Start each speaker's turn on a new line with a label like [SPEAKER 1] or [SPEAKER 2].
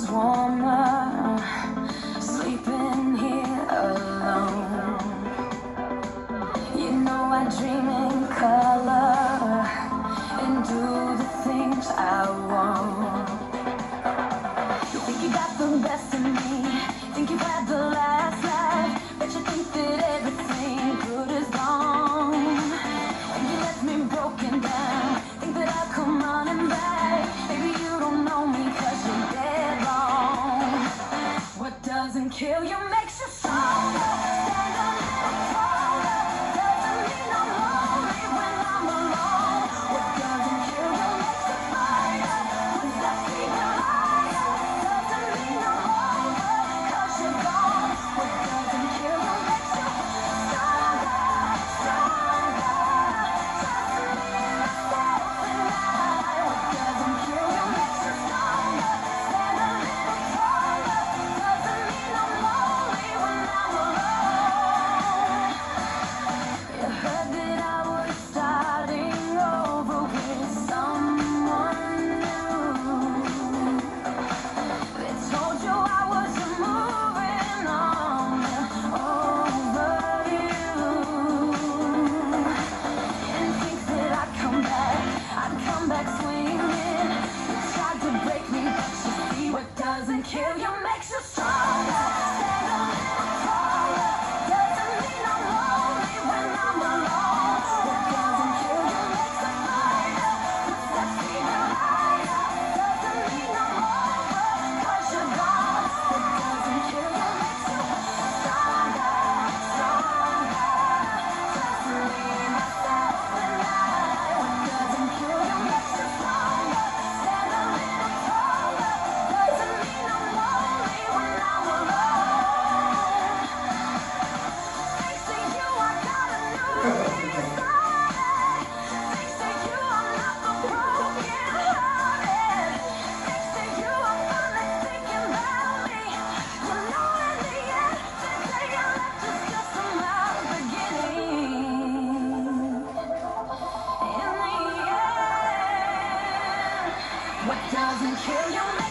[SPEAKER 1] warmer, sleeping here alone. You know I dream in color and do the things I want. You think you got the best of me, think you've had the last laugh, but you think that everything good is gone. And you left me broken down, think that I'll come running back. Maybe you don't know me 'cause you're dead wrong. What doesn't kill you makes you stronger. Stand a little taller. Doesn't mean I'm lonely when I'm alone. What doesn't kill you makes you fighter. Puts that fever higher. Doesn't mean I'm over 'cause you're gone. What doesn't kill you makes you stronger, stronger. Trust me, myself and I. What doesn't kill you makes you stronger. Stand a little taller. Doesn't mean I'm lonely when I'm alone. You heard that I was starting over with someone new. They told you I was moving on over you. And think that I'd come back swinging. You tried to break me, but you see what doesn't kill you makes you stronger. Stand a little taller. Doesn't mean I'm lonely when I'm alone. What doesn't kill you makes a fighter. Puts that fever higher. Doesn't mean I'm over 'cause you're gone. What doesn't kill you makes you stronger, stronger. Trust me, myself and I. What doesn't kill you makes you stronger. Stand a little taller. Doesn't mean I'm lonely when I'm alone. Thanks to you, I got a new lease on it. Thanks to you, I'm not so broken-hearted. Thanks to you, I'm finally thinking about me. You know, in the end, the day you left is just my beginning. In the end, what doesn't kill you makes